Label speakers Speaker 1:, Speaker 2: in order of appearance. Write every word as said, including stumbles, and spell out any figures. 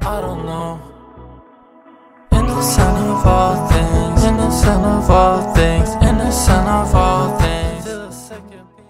Speaker 1: I don't know. Innocent of all things, innocent of all things, innocent of all things.